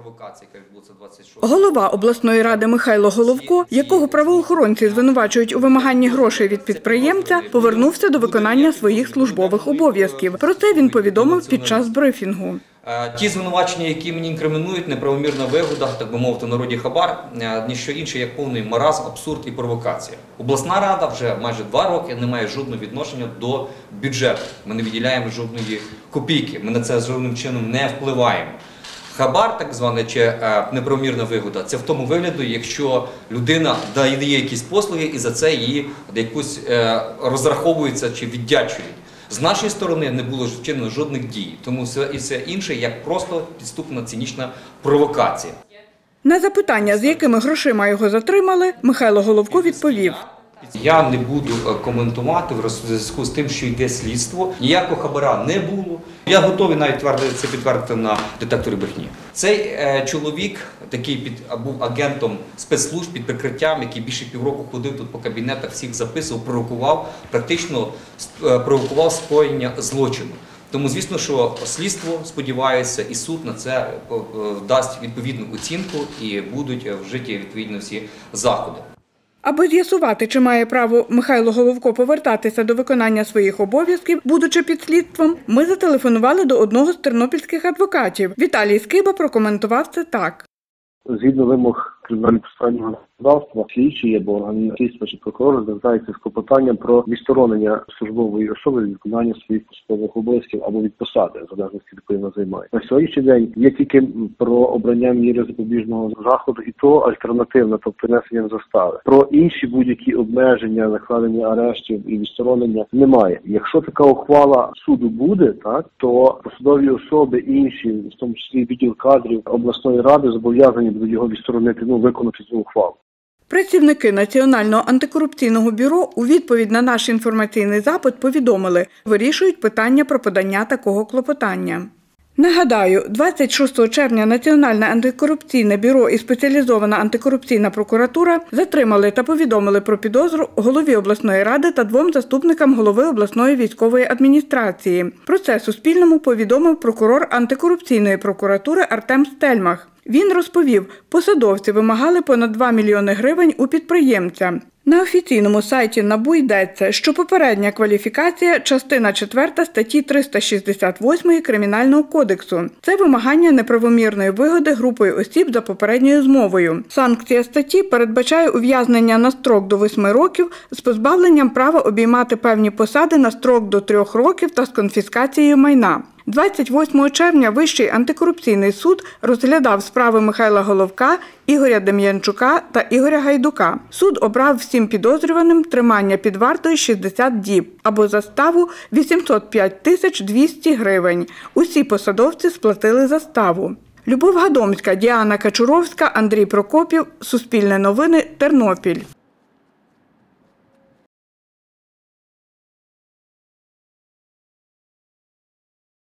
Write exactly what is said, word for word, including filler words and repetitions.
провокації, яка відбулася двадцять шостого. Голова обласної ради Михайло Головко, якого правоохоронці звинувачують у вимаганні грошей від підприємця, повернувся до виконання своїх службових обов'язків. Про це він повідомив під час брифінгу. Ті звинувачення, які мені інкримінують, неправомірна вигода, так би мовити, в народі хабар, ніщо інше, як повний маразм, абсурд і провокація. Обласна рада вже майже два роки не має жодного відношення до бюджету. Ми не виділяємо жодної копійки, ми на це жодним чином не впливаємо. Хабар, так званий, чи неправомірна вигода, це в тому вигляді, якщо людина дає якісь послуги і за це її якусь розраховується чи віддячують. З нашої сторони не було вчинено жодних дій, тому все і все інше як просто підступна цинічна провокація. На запитання, з якими грошима його затримали, Михайло Головко відповів. Я не буду коментувати в зв'язку з тим, що йде слідство. Ніякого хабара не було. Я готовий навіть це підтвердити на детекторі брехні. Цей е, чоловік, такий під, був агентом спецслужб під прикриттям, який більше півроку ходив тут по кабінетах, всіх записував, провокував, практично е, провокував скоєння злочину. Тому, звісно, що слідство, сподіваюся, і суд на це дасть відповідну оцінку і будуть вжиті відповідно всі заходи. Аби з'ясувати, чи має право Михайло Головко повертатися до виконання своїх обов'язків, будучи під слідством, ми зателефонували до одного з тернопільських адвокатів. Віталій Скиба прокоментував це так. Згідно вимог кримінально-процесуального законодавства, слідчий або орган слідства чи прокурор звертається з клопотанням про відсторонення службової особи від виконання своїх посадових обов'язків або від посади, в залежності від якої вона займає. На сьогоднішній день є тільки про обрання міри запобіжного заходу, і то альтернативно, тобто внесення застави. Про інші будь-які обмеження, накладення арештів і відсторонення немає. Якщо така ухвала суду буде, так, то посадові особи інші, в тому числі відділ кадрів обласної ради, зобов'язані будуть його відсторонити, ну, виконати цю ухвалу. Працівники Національного антикорупційного бюро у відповідь на наш інформаційний запит повідомили, вирішують питання про подання такого клопотання. Нагадаю, двадцять шостого червня Національне антикорупційне бюро і спеціалізована антикорупційна прокуратура затримали та повідомили про підозру голові обласної ради та двом заступникам голови обласної військової адміністрації. Про це Суспільному повідомив прокурор антикорупційної прокуратури Артем Стельмах. Він розповів, посадовці вимагали понад два мільйони гривень у підприємця. На офіційному сайті НАБУ йдеться, що попередня кваліфікація – частина четверта статті триста шістдесят восьмої Кримінального кодексу. Це вимагання неправомірної вигоди групою осіб за попередньою змовою. Санкція статті передбачає ув'язнення на строк до восьми років з позбавленням права обіймати певні посади на строк до трьох років та з конфіскацією майна. двадцять восьмого червня Вищий антикорупційний суд розглядав справи Михайла Головка, Ігоря Дем'янчука та Ігоря Гайдука. Суд обрав всім підозрюваним тримання під вартою шістдесят діб або заставу вісімсот п'ять тисяч двісті гривень. Усі посадовці сплатили заставу. Любов Гадомська, Діана Качуровська, Андрій Прокопів, Суспільне новини, Тернопіль.